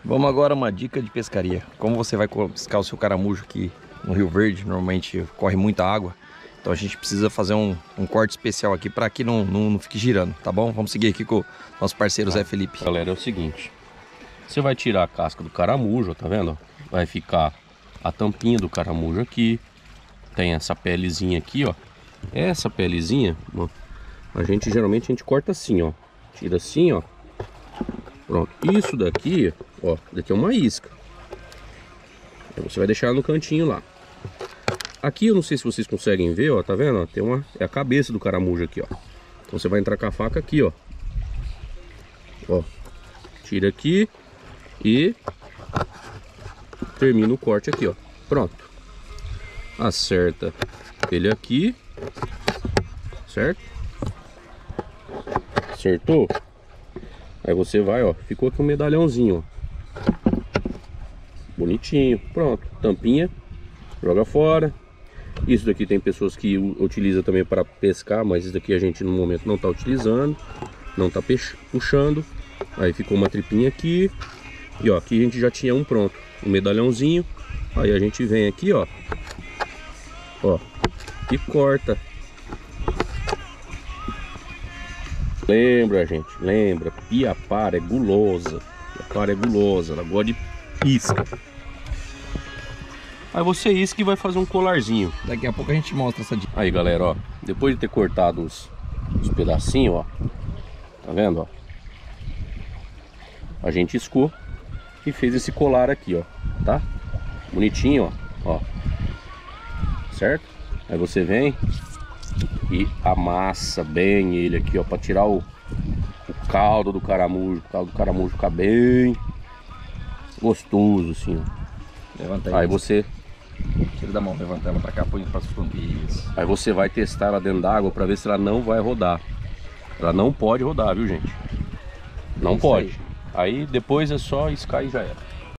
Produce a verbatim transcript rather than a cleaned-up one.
Vamos agora a uma dica de pescaria. Como você vai pescar o seu caramujo aqui no Rio Verde, normalmente corre muita água. Então a gente precisa fazer um, um corte especial aqui para que não, não, não fique girando, tá bom? Vamos seguir aqui com o nosso parceiro Zé Felipe. Galera, é o seguinte. Você vai tirar a casca do caramujo, tá vendo? Vai ficar a tampinha do caramujo aqui. Tem essa pelezinha aqui, ó. Essa pelezinha, ó, a gente geralmente a gente corta assim, ó. Tira assim, ó. Pronto. Isso daqui, ó, daqui é uma isca. Aí você vai deixar no cantinho lá. Aqui eu não sei se vocês conseguem ver, ó, tá vendo? Ó, tem uma, é a cabeça do caramujo aqui, ó. Então você vai entrar com a faca aqui, ó. Ó. Tira aqui e termina o corte aqui, ó. Pronto. Acerta ele aqui. Certo? Acertou? Aí você vai, ó. Ficou aqui um medalhãozinho, ó. Bonitinho. Pronto. Tampinha. Joga fora. Isso daqui tem pessoas que utilizam também para pescar, mas isso daqui a gente no momento não está utilizando. Não está puxando. Aí ficou uma tripinha aqui. E ó, aqui a gente já tinha um pronto. Um medalhãozinho. Aí a gente vem aqui, ó. Ó. E corta. Lembra, gente, lembra, piapara é gulosa. Piapara é gulosa, ela gosta de isca. Aí você isca e vai fazer um colarzinho. Daqui a pouco a gente mostra essa dica. Aí, galera, ó, depois de ter cortado os, os pedacinhos, ó, tá vendo, ó? A gente iscou e fez esse colar aqui, ó, tá? Bonitinho, ó, ó. Certo? Aí você vem e amassa bem ele aqui, ó, para tirar o, o caldo do caramujo, o caldo do caramujo ficar bem gostoso, assim, ó. Levanta aí. Aí você tira da mão, levanta ela para cá, põe para os pontinhos. Aí você vai testar ela dentro d'água para ver se ela não vai rodar. Ela não pode rodar, viu, gente? Não pode. Aí. aí depois é só iscar e já era.